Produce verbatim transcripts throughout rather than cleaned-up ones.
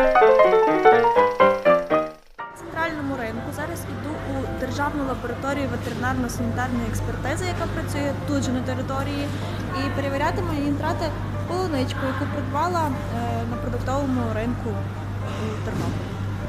центральному ринку зараз іду у Державну лабораторію ветеринарно-санітарної експертизи, яка працює тут же на території, і перевірятиму нітрати полуничку, яку придбала на продуктовому ринку у Тернополі.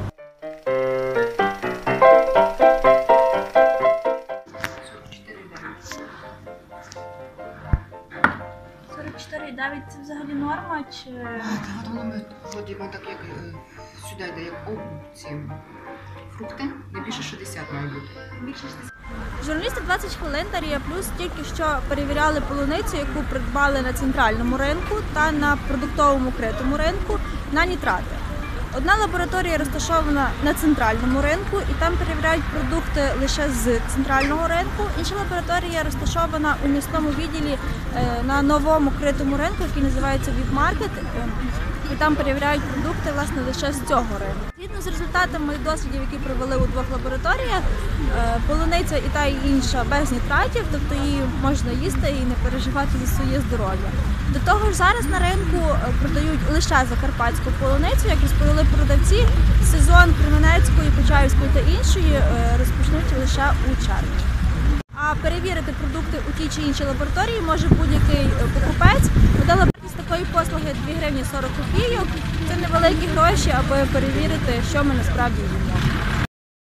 сорок чотири дев'ять це взагалі норма? Чи... Так, воно ми ходимо так, як сюди йде, як ці фрукти, не більше шістдесят має бути. Більше шістдесят. Журналісти двадцять хвилин та Рія Плюс тільки що перевіряли полуницю, яку придбали на центральному ринку та на продуктовому критому ринку на нітрати. Одна лабораторія розташована на центральному ринку і там перевіряють продукти лише з центрального ринку. Інша лабораторія розташована у місному відділі на новому критому ринку, який називається Віп-маркет. І там перевіряють продукти власне лише з цього ринку. Згідно з результатами дослідів, які провели у двох лабораторіях, полуниця і та і інша без нітратів, тобто її можна їсти і не переживати за своє здоров'я. До того ж, зараз на ринку продають лише закарпатську полуницю, як розповіли продавці, сезон Кременецької, Почаївської та іншої розпочнуть лише у червні. А перевірити продукти у тій чи іншій лабораторії може будь-який покупець. Видала вартість такої послуги дві гривні сорок копійок. Це невеликі гроші, аби перевірити, що ми насправді їмо.